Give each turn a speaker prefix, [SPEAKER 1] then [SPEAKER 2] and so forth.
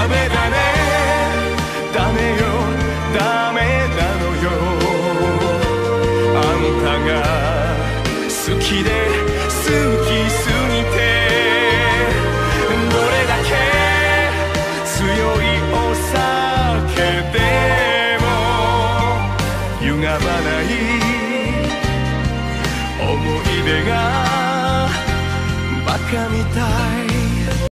[SPEAKER 1] ダメだね、ダメよダメなのよ。あんたが好きで好きすぎて、どれだけ強いお酒でも歪まない思い出がバカみたい。